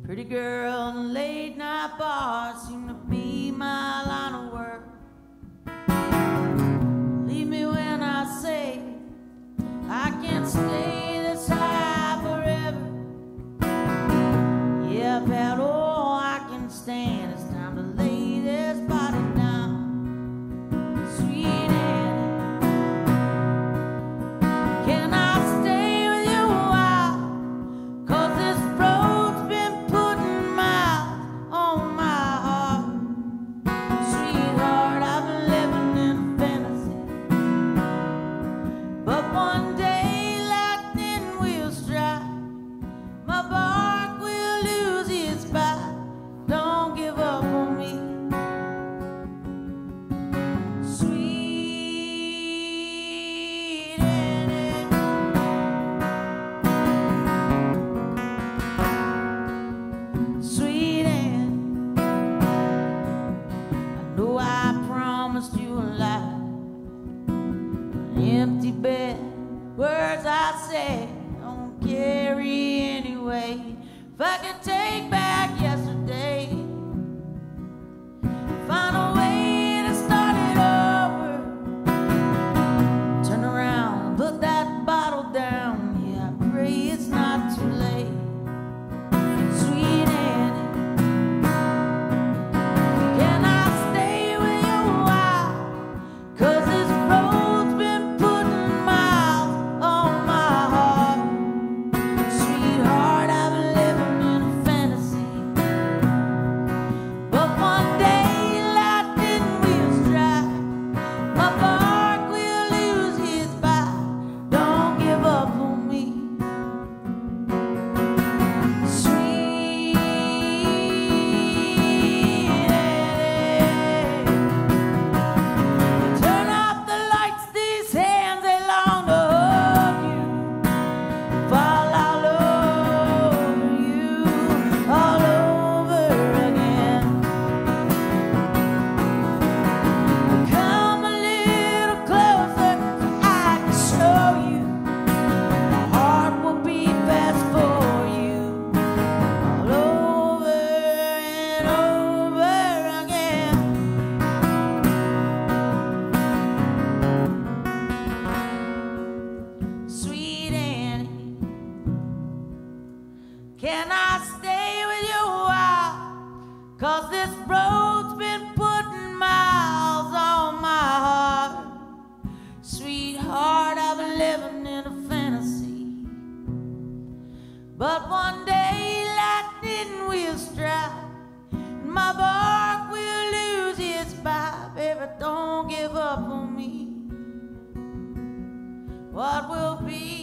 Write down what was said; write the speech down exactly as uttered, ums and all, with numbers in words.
Pretty girl and late night bars seem to be my line of work. Leave me when I say I can't stay this high forever. Yeah, I've had all I can stand. It's time to lay this body down. Sweet Annie, can I stay with you a while? 'Cause this road's been putting miles on my heart. Sweetheart, I've been living in fantasy, but one day lightning will strike. My bark will lose its bite. Don't give up on me, sweet Annie. Sweet Annie, I know I promised you a lie. An empty bed, words I said don't carry anyway. If I could take back yesterday, find a way to start it over, turn around, put that bottle down. Yeah, I pray it's not too late. Sweet Annie, can I stay with you a while? 'Cause this road's been putting miles on my heart. Sweetheart, I've been living in a fantasy, but one day lightning will strike. My bark will lose its bite. Don't give up on me, sweet Annie. Turn off the lights, these hands they long to hug you. Fall all over you, all over again. Come a little closer so I can show you. My heart will beat fast for you, all over and over again. Sweet Annie, can I stay with you a while? 'Cause this road's been putting miles on my heart. Sweetheart, I've been living in a fantasy, but one day lightning will strike. My bark will lose its bite. Baby, don't give up on me. What will be